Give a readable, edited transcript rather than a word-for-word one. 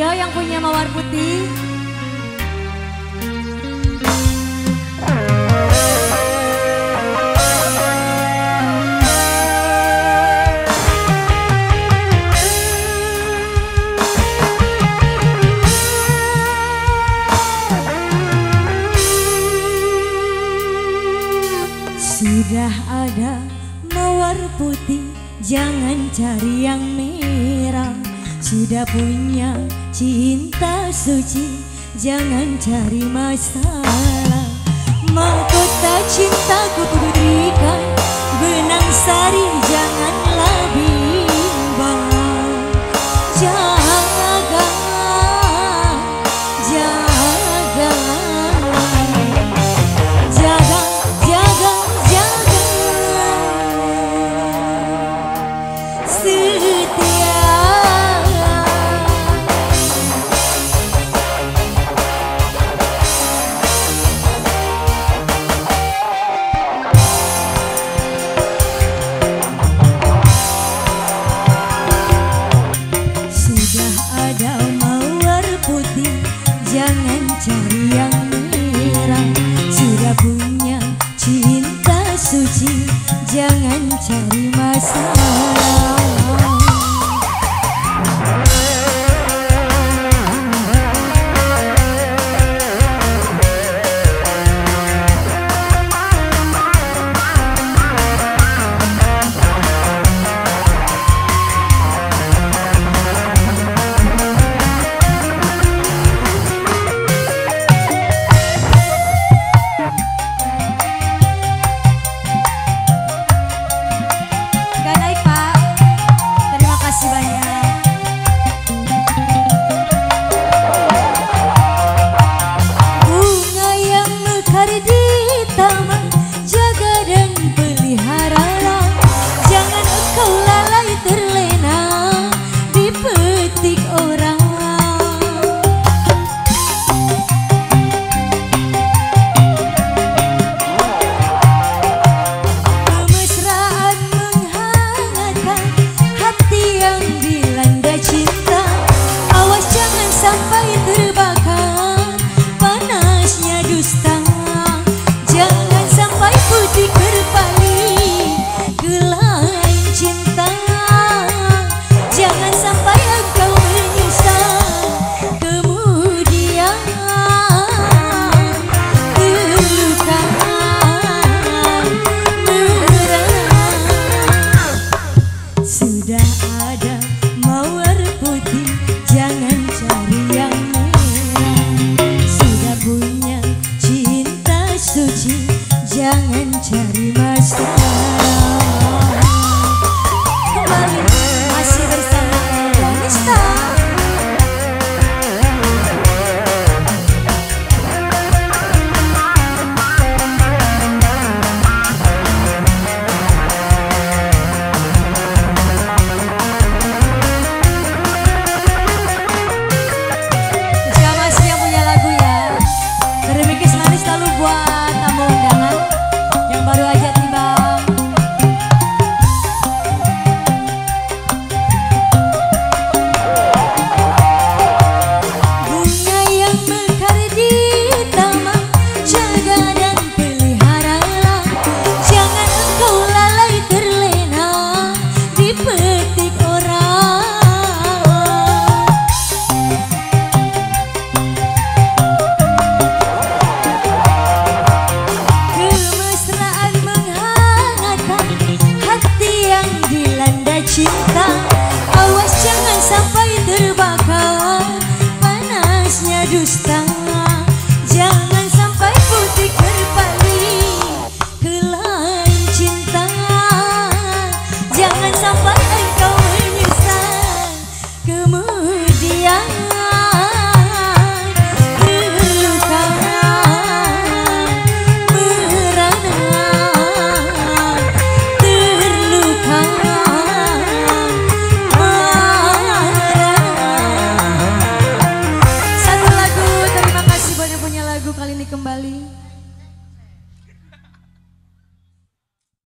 Ayo yang punya mawar putih. Sudah ada mawar putih, jangan cari yang merah. Sudah punya cinta suci, jangan cari masalah. Mahkota cintaku ku berikan, benang sari janganlah bimbang. Jaga, jaga, jaga, jaga, jaga, setia. Jangan cari yang merah. Sudah punya cinta suci, jangan cari masalah. Sudah ada mawar putih, jangan cari yang merah. Sudah punya cinta suci, jangan cari masalah. Kembali masih bersama Nista. Cinta, awas jangan sampai terbakar panasnya dusta. Jangan sampai putih berpaling ke lain cinta. Jangan sampai engkau menyesal kemudian.